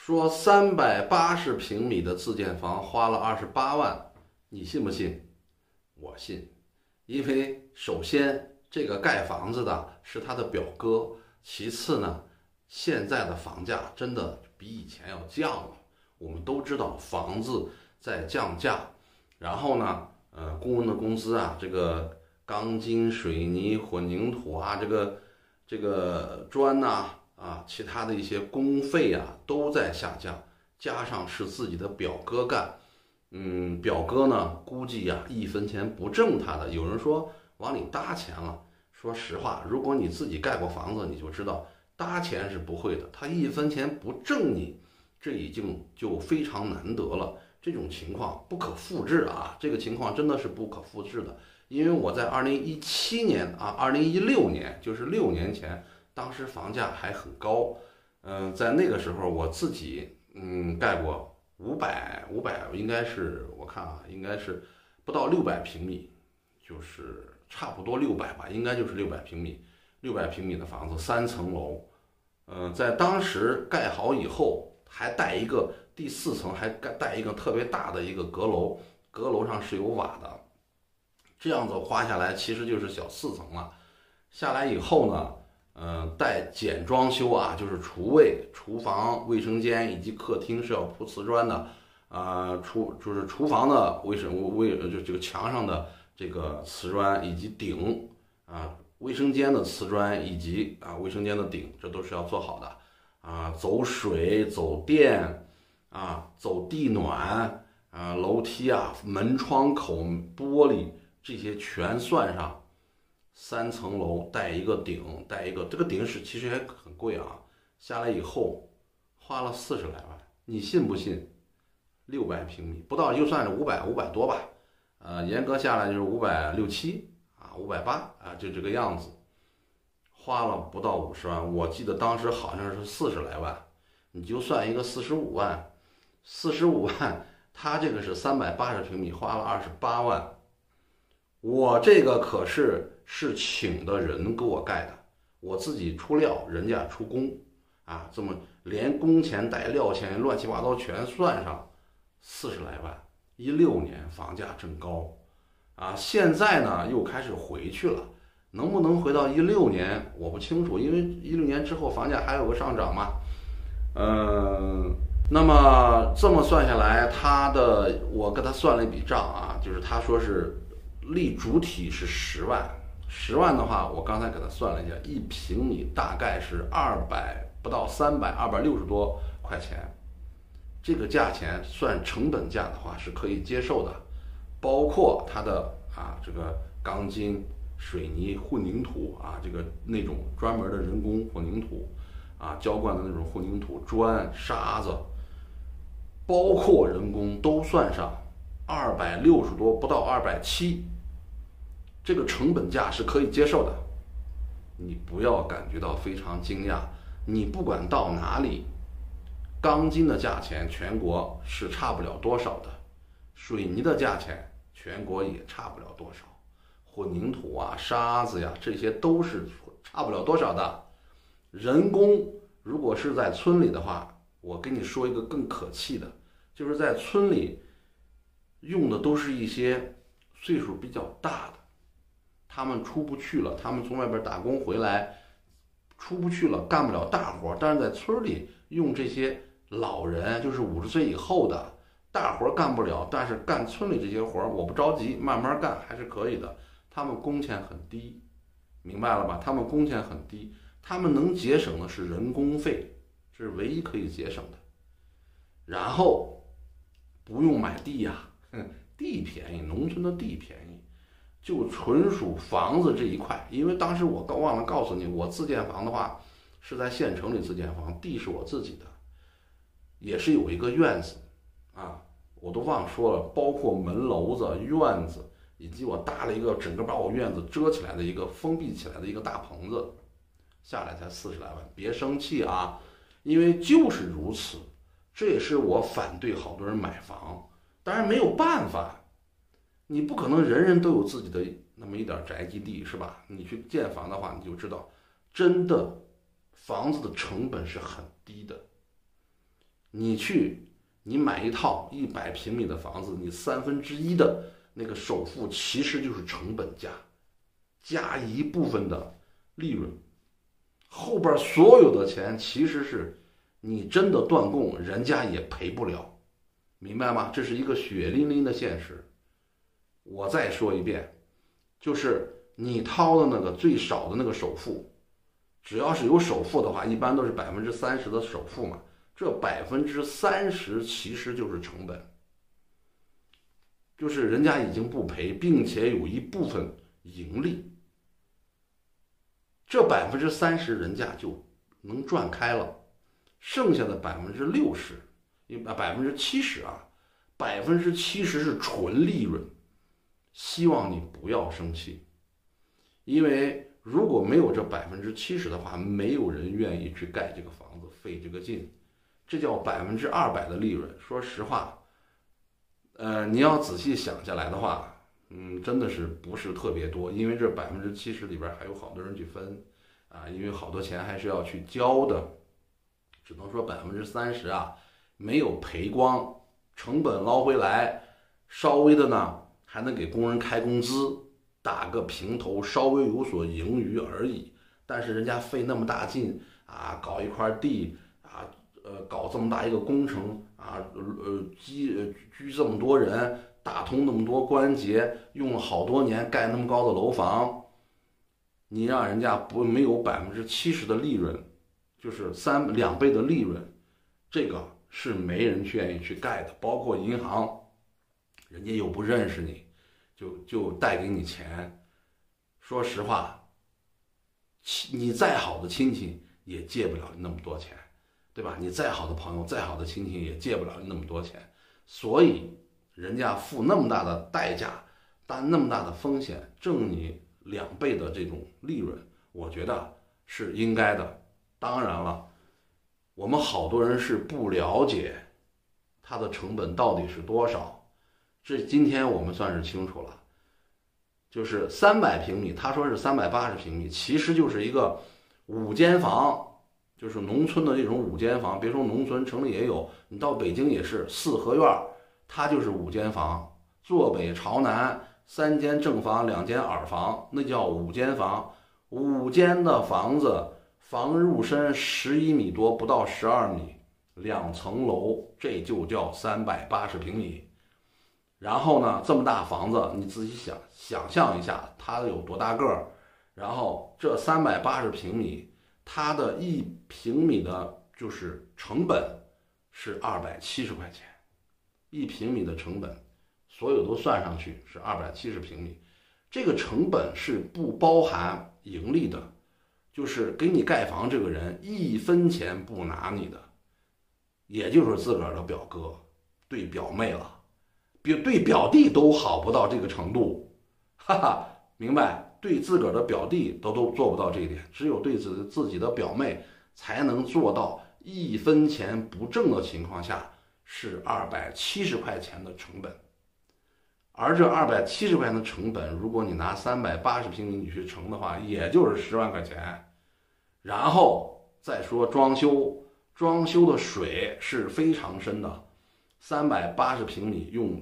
说380平米的自建房花了28万，你信不信？我信，因为首先这个盖房子的是他的表哥，其次呢，现在的房价真的比以前要降了。我们都知道房子在降价，然后呢，工人的工资啊，这个钢筋、水泥、混凝土啊，这个砖呐其他的一些工费啊都在下降，加上是自己的表哥干，表哥呢估计呀一分钱不挣他的。有人说往里搭钱了，说实话，如果你自己盖过房子，你就知道搭钱是不会的，他一分钱不挣你，这已经就非常难得了。这种情况不可复制啊，这个情况真的是不可复制的。因为我在2017年2016年，就是6年前，当时房价还很高，在那个时候我自己盖过五百应该是我看啊，应该是不到600平米，就是差不多600吧，应该就是600平米，600平米的房子3层楼，在当时盖好以后还带一个第4层，还带一个特别大的一个阁楼，阁楼上是有瓦的。这样子花下来其实就是小4层了。下来以后呢，带简装修啊，就是厨卫、厨房、卫生间以及客厅是要铺瓷砖的，就是厨房的就这个墙上的这个瓷砖以及顶卫生间的瓷砖以及卫生间的顶，这都是要做好的走水、走电走地暖楼梯门窗口、玻璃。这些全算上，3层楼带一个顶，带一个这个顶是其实还很贵啊，下来以后花了40来万，你信不信？600平米不到就算是500多吧，严格下来就是560、7580就这个样子，花了不到50万，我记得当时好像是40来万，你就算一个45万，他这个是380平米，花了28万。我这个可是请的人给我盖的，我自己出料，人家出工这么连工钱带料钱乱七八糟全算上，40来万。16年房价正高现在呢又开始回去了，能不能回到16年我不清楚，因为16年之后房价还有个上涨嘛。那么这么算下来，我跟他算了一笔账就是他说是立主体是10万，10万的话，我刚才给他算了一下，1平米大概是200不到300，260多块钱。这个价钱算成本价的话是可以接受的，包括它的这个钢筋、水泥、混凝土这个那种专门的人工混凝土浇灌的那种混凝土、砖、沙子，包括人工都算上，260多不到270。这个成本价是可以接受的，你不要感觉到非常惊讶。你不管到哪里，钢筋的价钱全国是差不了多少的，水泥的价钱全国也差不了多少，混凝土沙子这些都是差不了多少的。人工如果是在村里的话，我跟你说一个更可气的，就是在村里用的都是一些岁数比较大的，他们出不去了，他们从外边打工回来出不去了，干不了大活，但是在村里用这些老人，就是50岁以后的，大活干不了，但是干村里这些活我不着急，慢慢干还是可以的。他们工钱很低，明白了吧？他们工钱很低，他们能节省的是人工费，这是唯一可以节省的。然后不用买地地便宜，农村的地便宜，就纯属房子这一块。因为当时我忘了告诉你，我自建房的话是在县城里自建房，地是我自己的，也是有一个院子我都忘说了，包括门楼子、院子，以及我搭了一个整个把我院子遮起来的一个封闭起来的一个大棚子，下来才40来万。别生气因为就是如此，这也是我反对好多人买房。当然没有办法，你不可能人人都有自己的那么一点宅基地，是吧？你去建房的话，你就知道，真的房子的成本是很低的。 你买一套100平米的房子，你1/3的那个首付其实就是成本价，加一部分的利润，后边所有的钱其实是你真的断供，人家也赔不了，明白吗？这是一个血淋淋的现实。我再说一遍，就是你掏的那个最少的那个首付，只要是有首付的话，一般都是30%的首付嘛，这30%其实就是成本，就是人家已经不赔，并且有一部分盈利，这30%人家就能赚开了，剩下的60%，70%啊，70%是纯利润。希望你不要生气，因为如果没有这70%的话，没有人愿意去盖这个房子，费这个劲。这叫200%的利润。说实话，你要仔细想下来的话，真的是不是特别多，因为这70%里边还有好多人去分啊，因为好多钱还是要去交的，只能说30%啊没有赔光，成本捞回来，稍微的呢还能给工人开工资，打个平头，稍微有所盈余而已。但是人家费那么大劲啊，搞一块地啊，搞这么大一个工程啊，居这么多人，打通那么多关节，用了好多年盖那么高的楼房，你让人家没有70%的利润，就是2倍的利润，这个是没人愿意去盖的。包括银行，人家又不认识你，就贷给你钱。说实话，你再好的亲戚也借不了那么多钱，对吧？你再好的朋友，再好的亲戚也借不了那么多钱。所以人家付那么大的代价，担那么大的风险，挣你2倍的这种利润，我觉得是应该的。当然了，我们好多人是不了解它的成本到底是多少，这今天我们算是清楚了。就是300平米，他说是380平米，其实就是一个5间房，就是农村的这种5间房。别说农村，城里也有，你到北京也是4合院，它就是5间房，坐北朝南，3间正房，2间耳房，那叫5间房。5间的房子，房入深11米多，不到12米，2层楼，这就叫380平米。然后呢，这么大房子，你自己想象一下，它有多大个儿？然后这380平米，它的1平米的就是成本是270块钱，1平米的成本，所有都算上去是270平米。这个成本是不包含盈利的，就是给你盖房这个人1分钱不拿你的，也就是自个儿的表哥对表妹了。对表弟都好不到这个程度，哈哈，明白？对自个儿的表弟都做不到这一点，只有对自己的表妹才能做到1分钱不挣的情况下是270块钱的成本。而这270块钱的成本，如果你拿380平米你去乘的话，也就是10万块钱。然后再说装修，装修的水是非常深的。380平米用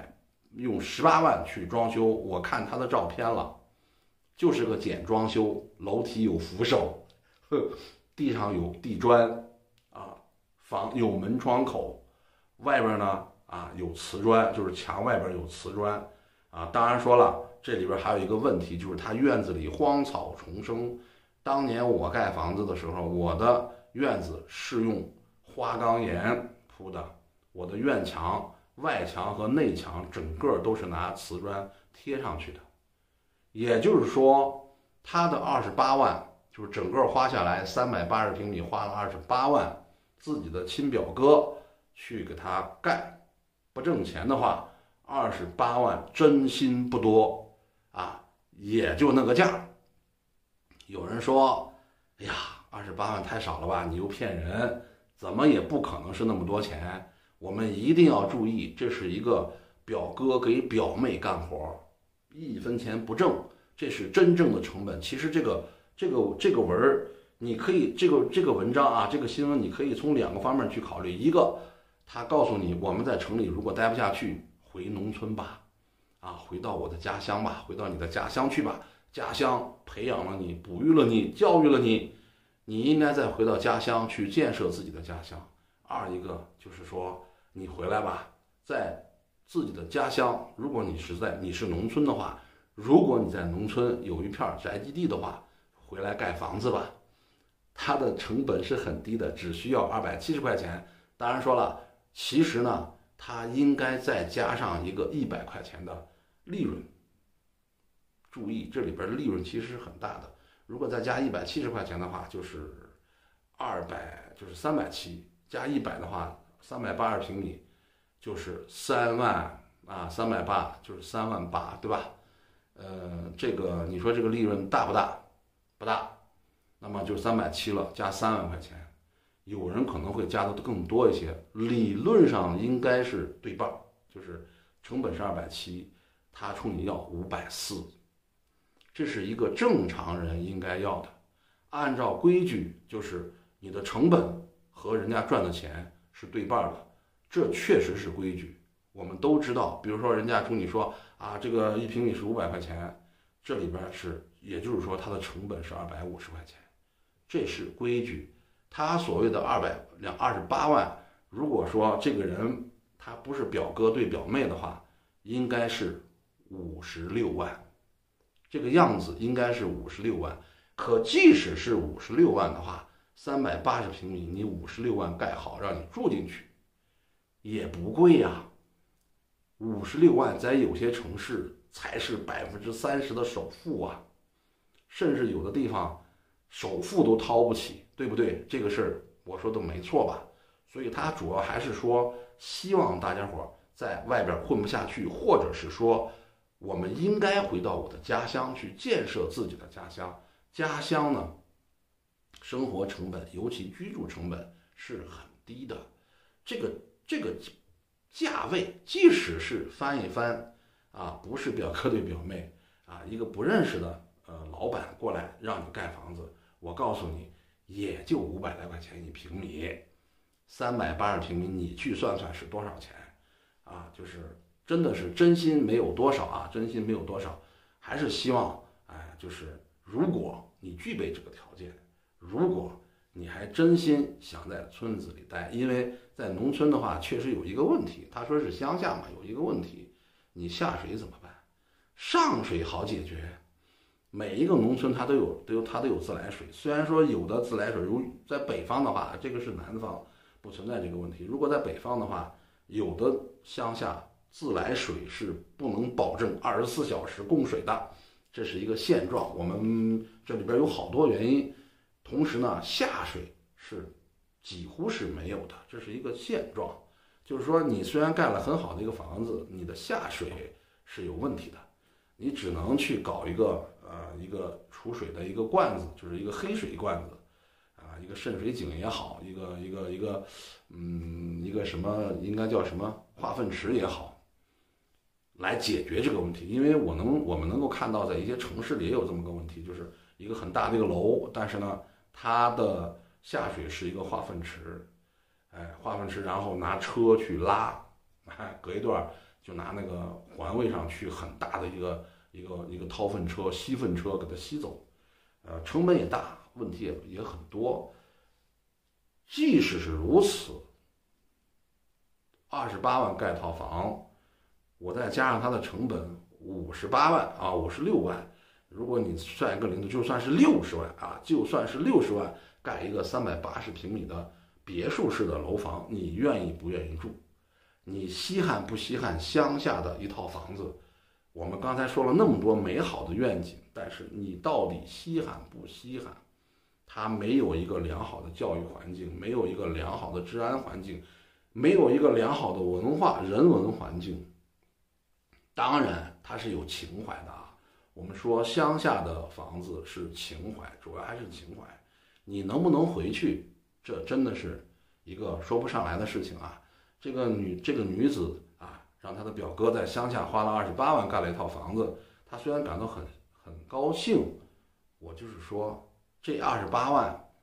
18万去装修，我看他的照片了，就是个简装修，楼梯有扶手，地上有地砖啊，房有门窗口，外边呢有瓷砖，就是墙外边有瓷砖啊。当然说了，这里边还有一个问题，就是它院子里荒草丛生。当年我盖房子的时候，我的院子是用花岗岩铺的。我的院墙、外墙和内墙整个都是拿瓷砖贴上去的，也就是说，他的28万就是整个花下来380平米花了28万，自己的亲表哥去给他盖，不挣钱的话，28万真心不多啊，也就那个价。有人说，哎呀，28万太少了吧，你又骗人，怎么也不可能是那么多钱。我们一定要注意，这是一个表哥给表妹干活，1分钱不挣，这是真正的成本。其实这个文你可以这个文章啊，这个新闻你可以从2个方面去考虑。一个，他告诉你我们在城里如果待不下去，回农村吧，啊，回到我的家乡吧，回到你的家乡去吧。家乡培养了你，哺育了你，教育了你，你应该再回到家乡去建设自己的家乡。二一个就是说，你回来吧，在自己的家乡，如果你是农村的话，如果你在农村有一片宅基地的话，回来盖房子吧，它的成本是很低的，只需要270块钱。当然说了，其实呢，它应该再加上一个100块钱的利润。注意，这里边的利润其实是很大的。如果再加170块钱的话，就是370，加100的话，380平米就是3万啊，380就是3万8，对吧？这个你说这个利润大不大？不大。那么就370了，加3万块钱，有人可能会加的更多一些。理论上应该是对半，就是成本是270，他冲你要540，这是一个正常人应该要的。按照规矩，就是你的成本和人家赚的钱是对半的，这确实是规矩。我们都知道，比如说人家冲你说啊，这个1平米是500块钱，这里边是，也就是说它的成本是250块钱，这是规矩。他所谓的28万，如果说这个人他不是表哥对表妹的话，应该是56万，这个样子应该是56万。可即使是56万的话，380平米，你56万盖好，让你住进去，也不贵呀。56万在有些城市才是30%的首付啊，甚至有的地方首付都掏不起，对不对？这个事儿我说的没错吧？所以他主要还是说，希望大家伙在外边混不下去，或者是说，我们应该回到我的家乡去建设自己的家乡。家乡呢，生活成本，尤其居住成本是很低的。这个价位，即使是翻一翻啊，不是表哥对表妹啊，一个不认识的老板过来让你盖房子，我告诉你，也就500来块钱1平米，380平米，你去算算是多少钱啊？就是真的是真心没有多少啊，真心没有多少，还是希望就是如果你具备这个条件，如果你还真心想在村子里待，因为在农村的话，确实有一个问题。他说是乡下嘛，有一个问题，你下水怎么办？上水好解决，每一个农村它都有自来水。虽然说有的自来水，如在北方的话，这个是南方不存在这个问题。如果在北方的话，有的乡下自来水是不能保证24小时供水的，这是一个现状。我们这里边有好多原因。同时呢，下水是几乎是没有的，这是一个现状。就是说，你虽然盖了很好的一个房子，你的下水是有问题的，你只能去搞一个储水的一个罐子，就是一个黑水罐子，啊，一个渗水井也好，一个什么应该叫什么化粪池也好，来解决这个问题。因为我们能够看到，在一些城市里也有这么个问题，就是一个很大的一个楼，但是呢，它的下水是一个化粪池，化粪池，然后拿车去拉，隔一段就拿那个环卫上去很大的一个掏粪车、吸粪车给它吸走，成本也大，问题也很多。即使是如此，28万盖套房，我再加上它的成本58万啊，56万。如果你算一个零头，就算是60万啊，就算是60万盖一个380平米的别墅式的楼房，你愿意不愿意住？你稀罕不稀罕乡下的一套房子？我们刚才说了那么多美好的愿景，但是你到底稀罕不稀罕？它没有一个良好的教育环境，没有一个良好的治安环境，没有一个良好的文化人文环境。当然，它是有情怀的啊。我们说乡下的房子是情怀，主要还是情怀。你能不能回去，这真的是一个说不上来的事情啊。这个女子啊，让她的表哥在乡下花了28万盖了一套房子，她虽然感到很高兴，我就是说这28万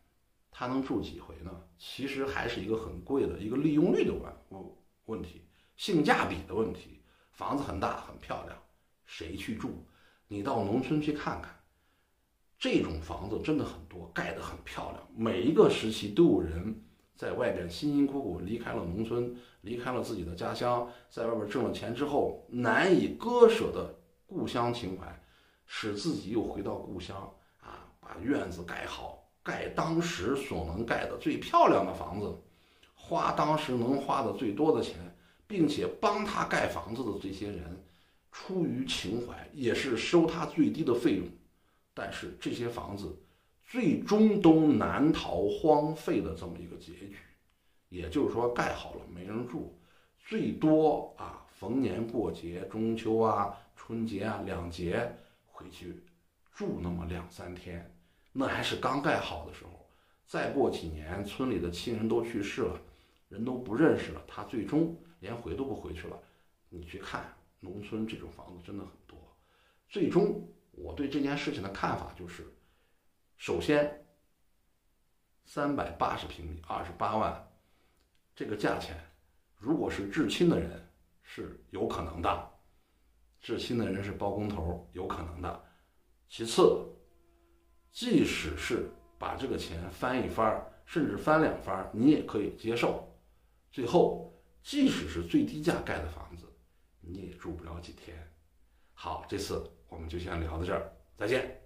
他能住几回呢？其实还是一个很贵的一个利用率的问题，性价比的问题。房子很大很漂亮，谁去住？你到农村去看看，这种房子真的很多，盖得很漂亮。每一个时期都有人在外边辛辛苦苦离开了农村，离开了自己的家乡，在外边挣了钱之后，难以割舍的故乡情怀，使自己又回到故乡啊，把院子盖好，盖当时所能盖的最漂亮的房子，花当时能花的最多的钱，并且帮他盖房子的这些人，出于情怀，也是收他最低的费用。但是这些房子最终都难逃荒废的这么一个结局。也就是说，盖好了没人住，最多啊，逢年过节，中秋啊、春节啊2节回去住那么2、3天，那还是刚盖好的时候。再过几年，村里的亲人都去世了，人都不认识了，他最终连回都不回去了。你去看农村这种房子真的很多。最终我对这件事情的看法就是，首先380平米28万这个价钱，如果是至亲的人是有可能的，至亲的人是包工头有可能的。其次，即使是把这个钱翻一番，甚至翻2番，你也可以接受。最后，即使是最低价盖的房子，你也住不了几天。好，这次我们就先聊到这儿，再见。